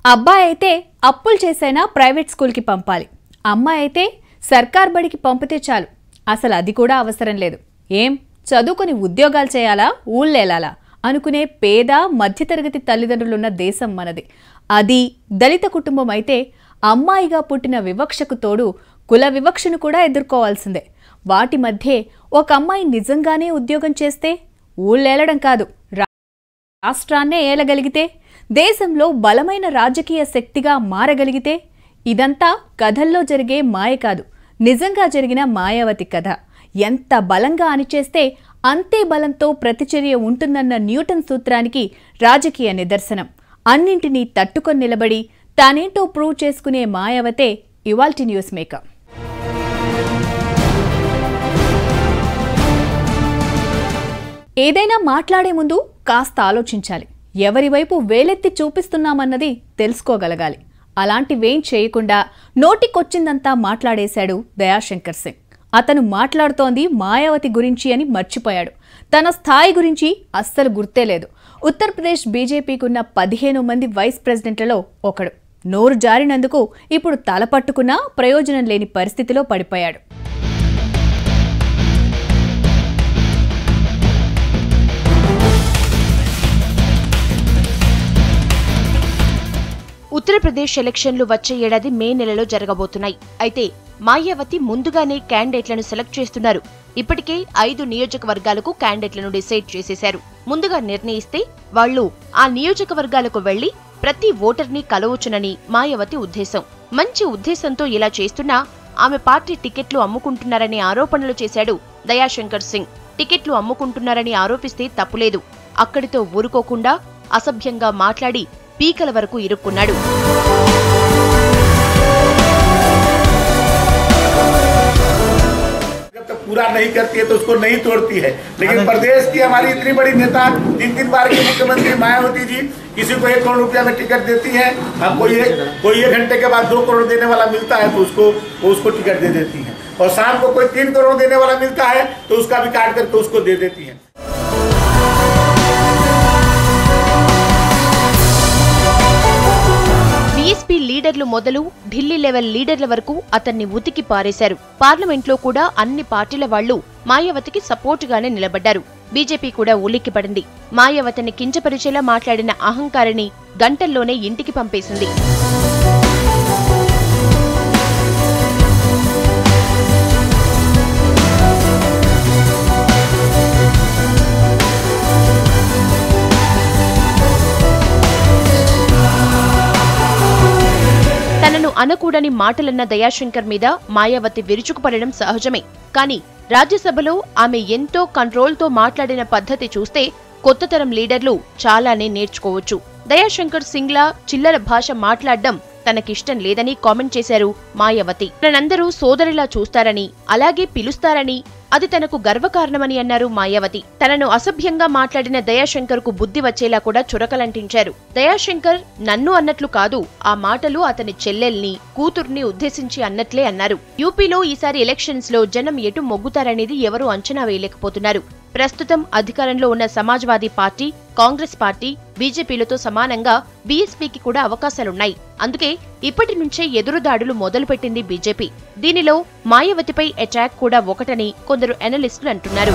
అబ్బాయి అయితే అప్పులు చేసైనా ప్రైవేట్ స్కూల్కి పంపాలి, అమ్మాయి అయితే సర్కార్ బడికి పంపితే చాలు, అసలు అది కూడా అవసరం లేదు, ఏం చదువుకొని ఉద్యోగాలు చేయాలా ఊళ్ళేలాలా అనుకునే పేద మధ్యతరగతి తల్లిదండ్రులున్న దేశం మనది. అది దళిత కుటుంబం అయితే అమ్మాయిగా పుట్టిన వివక్షకు తోడు కుల వివక్షను కూడా ఎదుర్కోవాల్సిందే. వాటి మధ్యే ఒక అమ్మాయి నిజంగానే ఉద్యోగం చేస్తే, ఊళ్ళేలడం కాదు రాష్ట్రాన్నే ఏలగలిగితే, దేశంలో బలమైన రాజకీయ శక్తిగా మారగలిగితే, ఇదంతా కథల్లో జరిగే మాయ కాదు, నిజంగా జరిగిన మాయావతి కథ. ఎంత బలంగా అణిచేస్తే అంతే బలంతో ప్రతిచర్య ఉంటుందన్న న్యూటన్ సూత్రానికి రాజకీయ నిదర్శనం. అన్నింటినీ తట్టుకొని నిలబడి తానేంటో ప్రూవ్ చేసుకునే మాయావతే ఇవాల్టి న్యూస్ మేకర్. ఏదైనా మాట్లాడే ముందు కాస్త ఆలోచించాలి, ఎవరి వైపు వేలెత్తి చూపిస్తున్నామన్నది తెలుసుకోగలగాలి. అలాంటివేం చేయకుండా నోటికొచ్చిందంతా మాట్లాడేశాడు దయాశంకర్ సింగ్. అతను మాట్లాడుతోంది మాయావతి గురించి అని మర్చిపోయాడు. తన స్థాయి గురించి అస్సలు గుర్తేలేదు. ఉత్తరప్రదేశ్ బీజేపీకున్న 15 మంది వైస్ ప్రెసిడెంట్లలో ఒకడు. నోరు జారినందుకు ఇప్పుడు తలపట్టుకున్నా ప్రయోజనం లేని పరిస్థితిలో పడిపోయాడు. ఉత్తరప్రదేశ్ ఎలక్షన్లు వచ్చే ఏడాది మే నెలలో జరగబోతున్నాయి. అయితే మాయావతి ముందుగానే క్యాండిడేట్లను సెలెక్ట్ చేస్తున్నారు. ఇప్పటికే 5 నియోజకవర్గాలకు క్యాండిడేట్లను డిసైడ్ చేసేశారు. ముందుగా నిర్ణయిస్తే వాళ్లు ఆ నియోజకవర్గాలకు వెళ్లి ప్రతి ఓటర్ని కలవచ్చునని మాయావతి ఉద్దేశం. మంచి ఉద్దేశంతో ఇలా చేస్తున్నా ఆమె పార్టీ టికెట్లు అమ్ముకుంటున్నారనే ఆరోపణలు చేశాడు దయాశంకర్ సింగ్. టికెట్లు అమ్ముకుంటున్నారని ఆరోపిస్తే తప్పులేదు, అక్కడితో ఊరుకోకుండా అసభ్యంగా మాట్లాడి పీకల వరకు ఇరుక్కున్నాడు. पूरा नहीं करती है तो उसको नहीं तोड़ती है, लेकिन प्रदेश की हमारी इतनी बड़ी नेता 3 बार की मुख्यमंत्री मायावती जी किसी को 1 करोड़ रुपया में टिकट देती है, कोई 1 घंटे के बाद 2 करोड़ देने वाला मिलता है तो उसको टिकट दे देती है, और शाम को कोई 3 करोड़ देने वाला मिलता है तो उसका भी काट करके उसको दे देती है. బీఎస్పీ లీడర్లు మొదలు ఢిల్లీ లెవెల్ లీడర్ల వరకు అతన్ని ఉతికి పారేశారు. పార్లమెంట్లో కూడా అన్ని పార్టీల వాళ్లు మాయావతికి సపోర్టుగానే నిలబడ్డారు. బీజేపీ కూడా ఉలిక్కిపడింది. మాయావతిని కించపరిచేలా మాట్లాడిన అహంకారిని గంటల్లోనే ఇంటికి పంపేసింది. తనను అనకూడని మాటలన్న దయాశంకర్ మీద మాయావతి విరుచుకుపడడం సహజమే. కానీ రాజ్యసభలో ఆమె ఎంతో కంట్రోల్తో మాట్లాడిన పద్ధతి చూస్తే కొత్త తరం లీడర్లు చాలానే నేర్చుకోవచ్చు. దయాశంకర్ సింగ్లా చిల్లర భాష మాట్లాడడం తనకిష్టం లేదని కామెంట్ చేశారు మాయావతి. తనందరూ సోదరిలా చూస్తారని, అలాగే పిలుస్తారని, అది తనకు గర్వకారణమని అన్నారు మాయావతి. తనను అసభ్యంగా మాట్లాడిన దయాశంకర్ కు బుద్ధి వచ్చేలా కూడా చురకలంటించారు. దయాశంకర్ నన్ను అన్నట్లు కాదు, ఆ మాటలు అతని చెల్లెల్ని, కూతుర్ని ఉద్దేశించి అన్నట్లే అన్నారు. యూపీలో ఈసారి ఎలక్షన్స్ లో జనం ఎటు మొగ్గుతారనేది ఎవరూ అంచనా వేయలేకపోతున్నారు. ప్రస్తుతం అధికారంలో ఉన్న సమాజ్వాదీ పార్టీ, కాంగ్రెస్ పార్టీ, బీజేపీలతో సమానంగా బీఎస్పీకి కూడా అవకాశాలున్నాయి. అందుకే ఇప్పటి నుంచే ఎదురుదాడులు మొదలుపెట్టింది బీజేపీ. దీనిలో మాయావతిపై అటాక్ కూడా ఒకటని కొందరు అనలిస్టులు అంటున్నారు.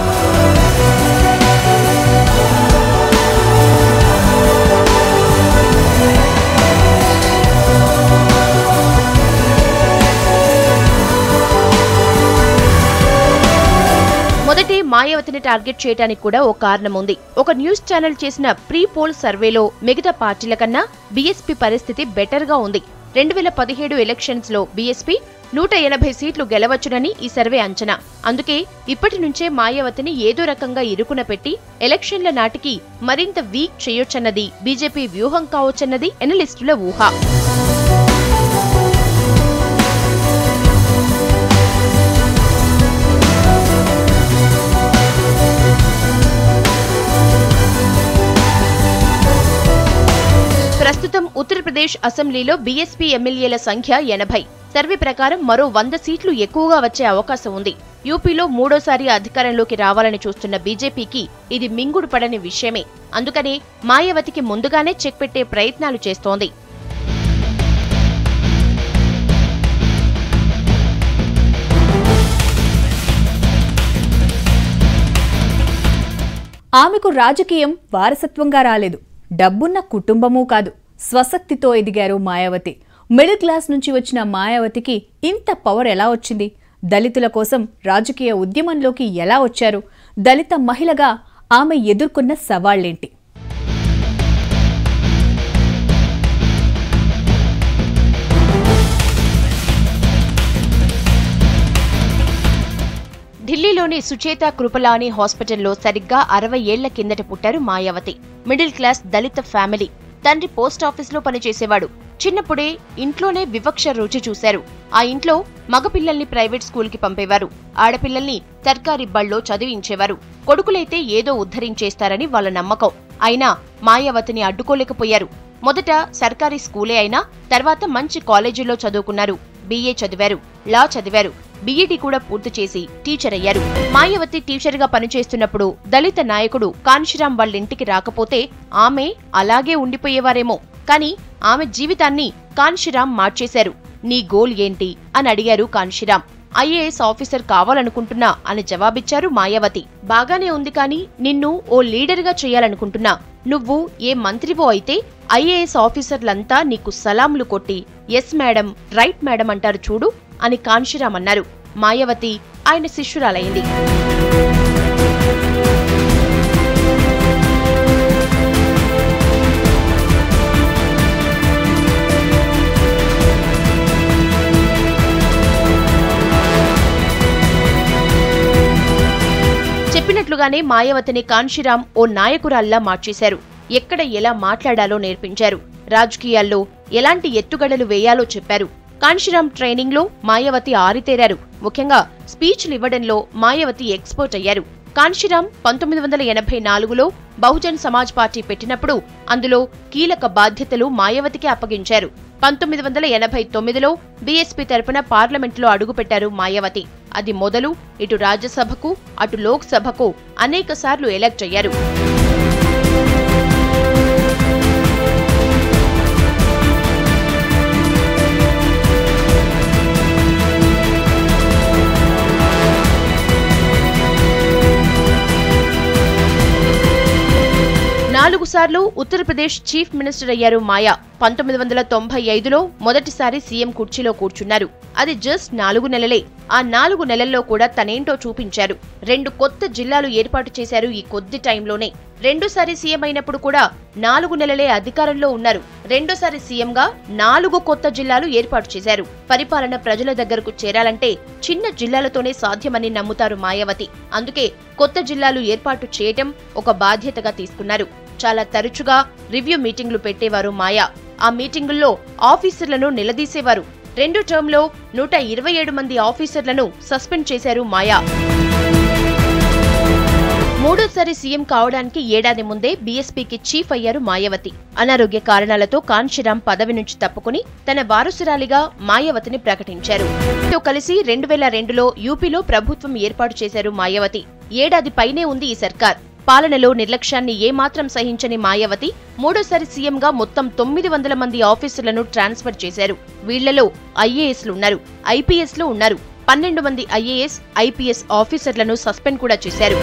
మొదటే మాయావతిని టార్గెట్ చేయడానికి కూడా ఓ కారణం ఉంది. ఒక న్యూస్ ఛానల్ చేసిన ప్రీ పోల్ సర్వేలో మిగతా పార్టీల కన్నా బీఎస్పీ పరిస్థితి బెటర్ గా ఉంది. 2017 ఎలక్షన్స్ లో బీఎస్పీ 180 సీట్లు గెలవచ్చునని ఈ సర్వే అంచనా. అందుకే ఇప్పటి నుంచే మాయావతిని ఏదో రకంగా ఇరుకున పెట్టి ఎలక్షన్ల నాటికి మరింత వీక్ చేయొచ్చన్నది బీజేపీ వ్యూహం కావచ్చన్నది ఎనలిస్టుల ఊహ. ప్రస్తుతం ఉత్తరప్రదేశ్ అసెంబ్లీలో బీఎస్పీ ఎమ్మెల్యేల సంఖ్య 80. సర్వే ప్రకారం మరో 100 సీట్లు ఎక్కువగా వచ్చే అవకాశం ఉంది. యూపీలో 3వ అధికారంలోకి రావాలని చూస్తున్న బీజేపీకి ఇది మింగుడు పడని విషయమే. అందుకనే మాయావతికి ముందుగానే చెక్ పెట్టే ప్రయత్నాలు చేస్తోంది. ఆమెకు రాజకీయం వారసత్వంగా రాలేదు, డబ్బున్న కుటుంబమూ కాదు, స్వశక్తితో ఎదిగారు మాయావతి. మిడిల్ క్లాస్ నుంచి వచ్చిన మాయావతికి ఇంత పవర్ ఎలా వచ్చింది? దళితుల కోసం రాజకీయ ఉద్యమంలోకి ఎలా వచ్చారు? దళిత మహిళగా ఆమె ఎదుర్కొన్న సవాళ్లేంటి? ఢిల్లీలోని సుచేత కృపలాని హాస్పిటల్లో సరిగ్గా 60 ఏళ్ల కిందట పుట్టారు Mayawati. Middle class Dalit family. తండ్రి పోస్ట్ ఆఫీస్లో పనిచేసేవాడు. చిన్నప్పుడే ఇంట్లోనే వివక్ష రుచి చూశారు. ఆ ఇంట్లో మగపిల్లల్ని ప్రైవేట్ స్కూల్కి పంపేవారు, ఆడపిల్లల్ని సర్కారీ బళ్ళో చదివించేవారు. కొడుకులైతే ఏదో ఉద్ధరించేస్తారని వాళ్ళ నమ్మకం. అయినా మాయావతిని అడ్డుకోలేకపోయారు. మొదట సర్కారీ స్కూలే అయినా తర్వాత మంచి కాలేజీలో చదువుకున్నారు. BA చదివారు, లా చదివారు, BEd కూడా పూర్తి చేసి టీచర్ అయ్యారు. మాయావతి టీచర్గా పనిచేస్తున్నప్పుడు దళిత నాయకుడు కాన్షీరాం వాళ్ళింటికి రాకపోతే ఆమె అలాగే ఉండిపోయేవారేమో. కానీ ఆమె జీవితాన్ని కాన్షీరాం మార్చేశారు. నీ గోల్ ఏంటి అని అడిగారు కాన్షీరాం. IAS ఆఫీసర్ కావాలనుకుంటున్నా అని జవాబిచ్చారు మాయావతి. బాగానే ఉంది, కానీ నిన్ను ఓ లీడర్గా చేయాలనుకుంటున్నా. నువ్వు ఏ మంత్రివో అయితే IAS ఆఫీసర్లంతా నీకు సలాంలు కొట్టి ఎస్ మేడం, రైట్ మేడం అంటారు చూడు అని కాన్షీరాం అన్నారు. మాయావతి ఆయన శిష్యురాలైంది. చెప్పినట్లుగానే మాయావతిని కాన్షీరాం ఓ నాయకురాల్లా మార్చేశారు. ఎక్కడ ఎలా మాట్లాడాలో నేర్పించారు. రాజకీయాల్లో ఎలాంటి ఎత్తుగడలు వేయాలో చెప్పారు. కాన్షీరాం ట్రైనింగ్ లో మాయావతి ఆరితేరారు. ముఖ్యంగా స్పీచ్లు ఇవ్వడంలో మాయావతి ఎక్స్పర్ట్ అయ్యారు. కాన్షీరాం 1984లో బహుజన్ సమాజ్ పార్టీ పెట్టినప్పుడు అందులో కీలక బాధ్యతలు మాయావతికి అప్పగించారు. 1989లో BSP తరపున పార్లమెంట్లో అడుగుపెట్టారు మాయావతి. అది మొదలు ఇటు రాజ్యసభకు అటు లోక్సభకు అనేకసార్లు ఎలక్ట్ అయ్యారు. నాలుగు సార్లు ఉత్తరప్రదేశ్ చీఫ్ మినిస్టర్ అయ్యారు మాయా. 1995లో మొదటిసారి సీఎం కుర్చీలో కూర్చున్నారు. అది జస్ట్ 4 నెలలే. ఆ 4 నెలల్లో కూడా తనేంటో చూపించారు. 2 కొత్త జిల్లాలు ఏర్పాటు చేశారు ఈ కొద్ది టైంలోనే. రెండోసారి సీఎం అయినప్పుడు కూడా 4 నెలలే అధికారంలో ఉన్నారు. రెండోసారి సీఎంగా 4 కొత్త జిల్లాలు ఏర్పాటు చేశారు. పరిపాలన ప్రజల దగ్గరకు చేరాలంటే చిన్న జిల్లాలతోనే సాధ్యమని నమ్ముతారు మాయావతి. అందుకే కొత్త జిల్లాలు ఏర్పాటు చేయటం ఒక బాధ్యతగా తీసుకున్నారు. చాలా తరచుగా రివ్యూ మీటింగ్లు పెట్టేవారు మాయా. ఆ మీటింగుల్లో ఆఫీసర్లను నిలదీసేవారు. రెండో టర్మ్లో 127 మంది ఆఫీసర్లను సస్పెండ్ చేశారు మాయా. మూడోసారి సీఎం కావడానికి ఏడాది ముందే BSPకి చీఫ్ అయ్యారు మాయావతి. అనారోగ్య కారణాలతో కాన్షీరాం పదవి నుంచి తప్పుకుని తన వారసురాలిగా మాయావతిని ప్రకటించారు. తో కలిసి 2002లో యూపీలో ప్రభుత్వం ఏర్పాటు చేశారు మాయావతి. ఏడాది పైనే ఉంది ఈ సర్కార్. పాలనలో నిర్లక్ష్యాన్ని ఏమాత్రం సహించని మాయావతి మూడోసారి సీఎంగా మొత్తం 900 మంది ఆఫీసర్లను ట్రాన్స్ఫర్ చేశారు. వీళ్లలో IASలు ఉన్నారు, IPSలు ఉన్నారు. 12 మంది IAS, IPS ఆఫీసర్లను సస్పెండ్ కూడా చేశారు.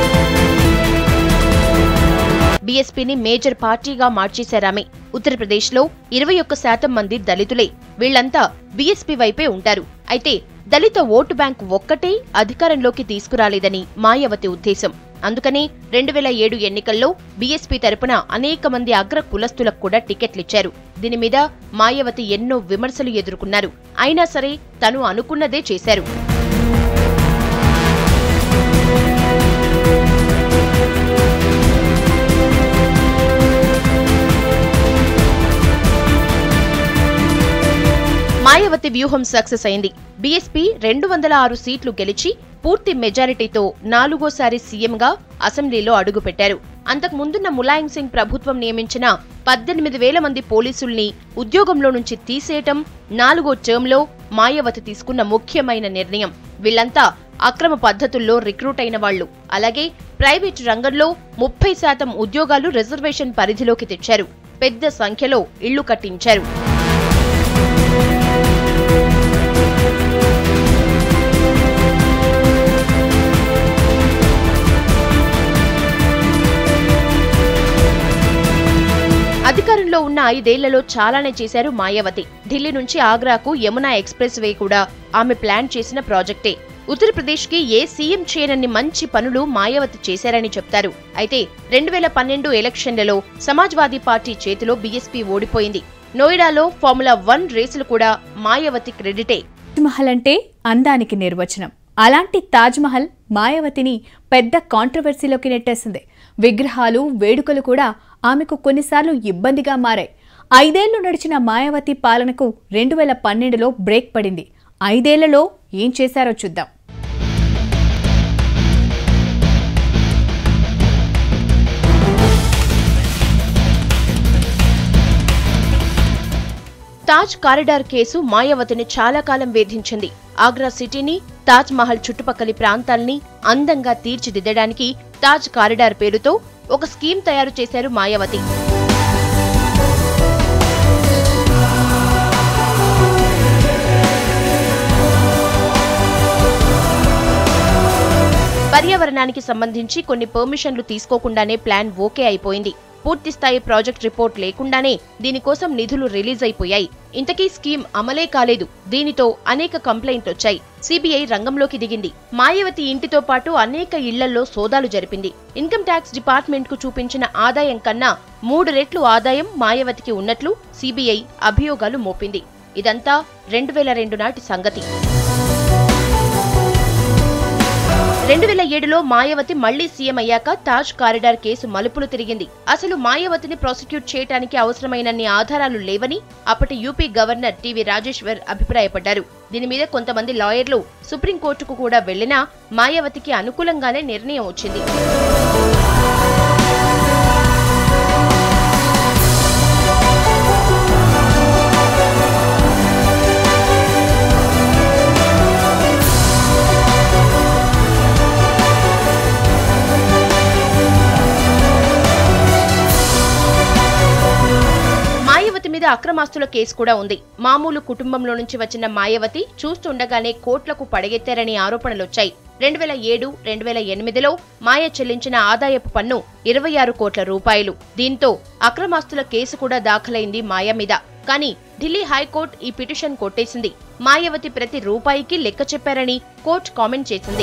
BSPని మేజర్ పార్టీగా మార్చేశారామె. ఉత్తరప్రదేశ్లో 21% మంది దళితులే. వీళ్లంతా BSP వైపే ఉంటారు. అయితే దళిత ఓటు బ్యాంక్ ఒక్కటే అధికారంలోకి తీసుకురాలేదని మాయావతి ఉద్దేశం. అందుకని 2007 ఎన్నికల్లో BSP తరపున అనేక మంది అగ్ర కులస్తులకు కూడా టికెట్లిచ్చారు. దీని మీద మాయావతి ఎన్నో విమర్శలు ఎదుర్కొన్నారు. అయినా సరే తను అనుకున్నదే చేశారు. మాయావతి వ్యూహం సక్సెస్ అయింది. BSP 206 సీట్లు గెలిచి పూర్తి మెజారిటీతో 4గోసారి సీఎంగా అసెంబ్లీలో అడుగుపెట్టారు. అంతకు ముందున్న ములాయం సింగ్ ప్రభుత్వం నియమించిన 18,000 మంది పోలీసుల్ని ఉద్యోగంలో నుంచి తీసేయటం 4గో టర్మ్లో మాయావతి తీసుకున్న ముఖ్యమైన నిర్ణయం. వీళ్లంతా అక్రమ పద్ధతుల్లో రిక్రూట్ అయిన వాళ్లు. అలాగే ప్రైవేటు రంగంలో 30% ఉద్యోగాలు రిజర్వేషన్ పరిధిలోకి తెచ్చారు. పెద్ద సంఖ్యలో ఇళ్లు కట్టించారు. కేబినెట్లో ఉన్న 5 ఏళ్లలో చాలానే చేశారు మాయావతి. ఢిల్లీ నుంచి ఆగ్రాకు యమునా ఎక్స్ప్రెస్ వే కూడా ఆమె ప్లాన్ చేసిన ప్రాజెక్టే. ఉత్తరప్రదేశ్ కి ఏ సీఎం చేయనన్ని మంచి పనులు మాయావతి చేశారని చెప్తారు. అయితే 2012 ఎలక్షన్లలో సమాజ్వాదీ పార్టీ చేతిలో బీఎస్పీ ఓడిపోయింది. నోయిడాలో ఫార్ములా 1 రేసులు కూడా మాయావతి క్రెడిటే. తాజ్మహల్ అంటే అందానికి నిర్వచనం. అలాంటి తాజ్మహల్ మాయావతిని పెద్ద కాంట్రవర్సీలోకి నెట్టేసింది. విగ్రహాలు, వేడుకలు కూడా ఆమెకు కొన్నిసార్లు ఇబ్బందిగా మారాయి. 5 ఏళ్లు నడిచిన మాయావతి పాలనకు 2012లో బ్రేక్ పడింది. 5 ఏళ్లలో ఏం చేశారో చూద్దాం. తాజ్ కారిడార్ కేసు మాయావతిని చాలా కాలం వేధించింది. ఆగ్రా సిటీని, తాజ్ మహల్ చుట్టుపక్కలి ప్రాంతాల్ని అందంగా తీర్చిదిద్దడానికి తాజ్ కారిడార్ పేరుతో ఒక స్కీమ్ తయారు చేశారు మాయావతి. పర్యావరణానికి సంబంధించి కొన్ని పర్మిషన్లు తీసుకోకుండానే ప్లాన్ ఓకే అయిపోయింది. పూర్తిస్థాయి ప్రాజెక్ట్ రిపోర్ట్ లేకుండానే దీనికోసం నిధులు రిలీజ్ అయిపోయాయి. ఇంతకీ స్కీమ్ అమలే కాలేదు. దీనితో అనేక కంప్లైంట్లొచ్చాయి. సిబిఐ రంగంలోకి దిగింది. మాయావతి ఇంటితో పాటు అనేక ఇళ్లల్లో సోదాలు జరిపింది. ఇన్కమ్ ట్యాక్స్ డిపార్ట్మెంట్ కు చూపించిన ఆదాయం కన్నా 3 రెట్లు ఆదాయం మాయావతికి ఉన్నట్లు సిబిఐ అభియోగాలు మోపింది. ఇదంతా 2002 నాటి సంగతి. 2007లో మాయావతి మళ్లీ సీఎం అయ్యాక తాజ్ కారిడార్ కేసు మలుపులు తిరిగింది. అసలు మాయావతిని ప్రాసిక్యూట్ చేయడానికి అవసరమైనన్ని ఆధారాలు లేవని అప్పటి యూపీ గవర్నర్ టీవీ రాజేశ్వర్ అభిప్రాయపడ్డారు. దీని మీద కొంతమంది లాయర్లు సుప్రీంకోర్టుకు కూడా వెళ్లినా మాయావతికి అనుకూలంగానే నిర్ణయం వచ్చింది. మీద అక్రమాస్తుల కేసు కూడా ఉంది. మామూలు కుటుంబంలో నుంచి వచ్చిన మాయావతి చూస్తుండగానే కోట్లకు పడగెత్తారని ఆరోపణలొచ్చాయి. 2007, 2008లో మాయ చెల్లించిన ఆదాయపు పన్ను 26 కోట్ల రూపాయలు. దీంతో అక్రమాస్తుల కేసు కూడా దాఖలైంది మాయ మీద. కానీ ఢిల్లీ హైకోర్టు ఈ పిటిషన్ కొట్టేసింది. మాయావతి ప్రతి రూపాయికి లెక్క చెప్పారని కోర్టు కామెంట్ చేసింది.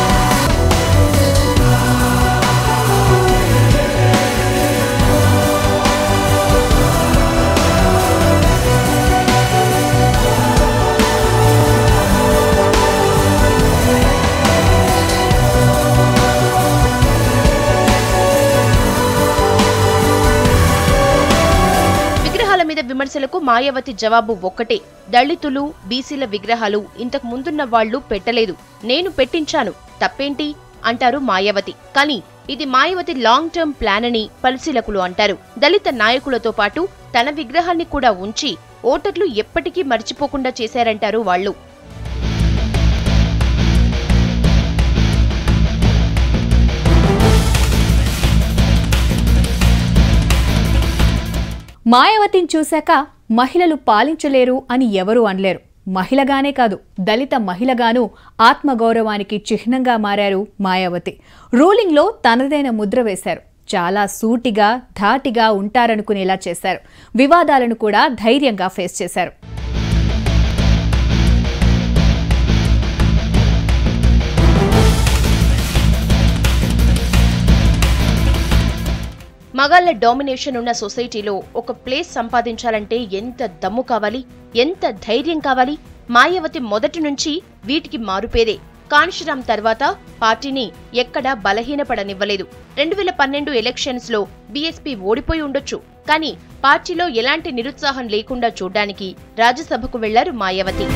మీద విమర్శలకు మాయావతి జవాబు ఒక్కటే. దళితులు, బీసీల విగ్రహాలు ఇంతకు ముందున్న వాళ్లు పెట్టలేదు, నేను పెట్టించాను, తప్పేంటి అంటారు మాయావతి. కానీ ఇది మాయావతి లాంగ్ టర్మ్ ప్లాన్ అని పరిశీలకులు అంటారు. దళిత నాయకులతో పాటు తన విగ్రహాన్ని కూడా ఉంచి ఓటర్లు ఎప్పటికీ మర్చిపోకుండా చేశారంటారు వాళ్లు. మాయావతిని చూశాక మహిళలు పాలించలేరు అని ఎవరూ అనలేరు. మహిళగానే కాదు, దళిత మహిళగాను ఆత్మగౌరవానికి చిహ్నంగా మారారు మాయావతి. రూలింగ్లో తనదైన ముద్ర వేశారు. చాలా సూటిగా, ధాటిగా ఉంటారనుకునేలా చేశారు. వివాదాలను కూడా ధైర్యంగా ఫేస్ చేశారు. మగాళ్ల డామినేషన్ ఉన్న సొసైటీలో ఒక ప్లేస్ సంపాదించాలంటే ఎంత దమ్ము కావాలి, ఎంత ధైర్యం కావాలి. మాయావతి మొదటి నుంచి వీటికి మారుపేరే. కాన్షిరామ్ తర్వాత పార్టీని ఎక్కడా బలహీనపడనివ్వలేదు. 2012 ఎలక్షన్స్ లో బీఎస్పీ ఓడిపోయి ఉండొచ్చు, కానీ పార్టీలో ఎలాంటి నిరుత్సాహం లేకుండా చూడ్డానికి రాజ్యసభకు వెళ్లారు మాయావతి.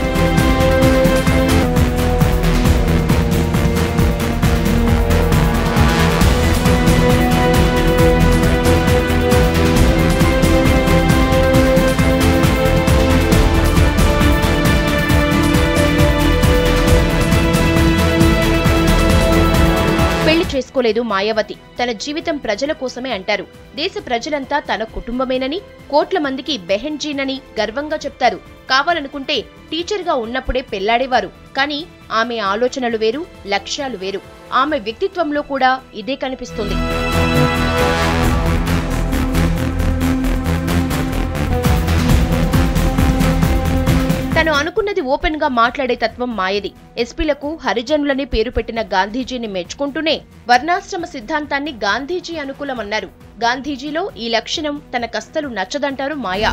చేసుకోలేదు మాయావతి. తన జీవితం ప్రజల కోసమే అంటారు. దేశ ప్రజలంతా తన కుటుంబమేనని, కోట్ల మందికి బెహెన్జీనని గర్వంగా చెప్తారు. కావాలనుకుంటే టీచర్గా ఉన్నప్పుడే పెళ్లాడేవారు. కానీ ఆమె ఆలోచనలు వేరు, లక్ష్యాలు వేరు. ఆమె వ్యక్తిత్వంలో కూడా ఇదే కనిపిస్తుంది. తను అనుకున్నది ఓపెన్ గా మాట్లాడే తత్వం మాయది. ఎస్పీలకు హరిజనులని పేరు పెట్టిన గాంధీజీని మెచ్చుకుంటూనే వర్ణాశ్రమ సిద్ధాంతాన్ని గాంధీజీ అనుకూలమన్నారు. గాంధీజీలో ఈ లక్షణం తనకస్సలు నచ్చదంటారు మాయా.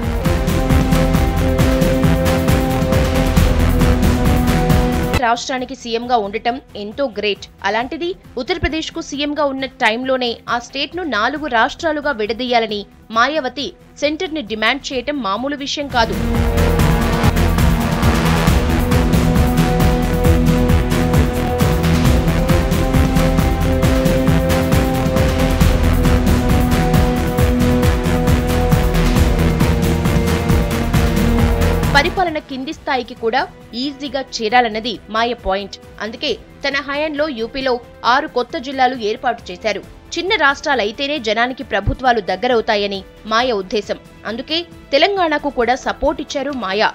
రాష్ట్రానికి సీఎంగా ఉండటం ఎంతో గ్రేట్. అలాంటిది ఉత్తరప్రదేశ్ కు సీఎంగా ఉన్న టైంలోనే ఆ స్టేట్ ను 4 రాష్ట్రాలుగా విడదీయాలని మాయావతి సెంటర్ ని డిమాండ్ చేయటం మామూలు విషయం కాదు. పరిపాలన కింది స్థాయికి కూడా ఈజీగా చేరాలన్నది మాయ పాయింట్. అందుకే తన హయాంలో యూపీలో 6 కొత్త జిల్లాలు ఏర్పాటు చేశారు. చిన్న రాష్ట్రాలైతేనే జనానికి ప్రభుత్వాలు దగ్గరవుతాయని మాయ ఉద్దేశం. అందుకే తెలంగాణకు కూడా సపోర్ట్ ఇచ్చారు మాయా.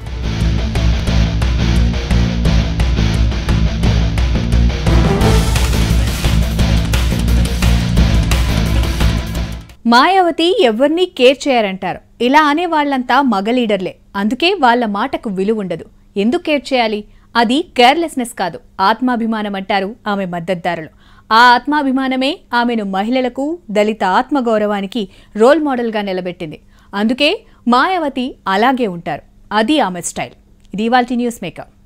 మాయావతి ఎవరినీ కేర్ చేయరంటారు. ఇలా అనే వాళ్ళంతా మగ లీడర్లే. అందుకే వాళ్ళ మాటకు విలువ ఉండదు. ఎందుకు కేర్ చేయాలి? అది కేర్లెస్నెస్ కాదు, ఆత్మాభిమానం అంటారు ఆమె మద్దతుదారులు. ఆ ఆత్మాభిమానమే ఆమెను మహిళలకు, దళిత ఆత్మగౌరవానికి రోల్ మోడల్గా నిలబెట్టింది. అందుకే మాయావతి అలాగే ఉంటారు. అది ఆమె స్టైల్. ఇది ఇవాల్టి న్యూస్ మేకర్.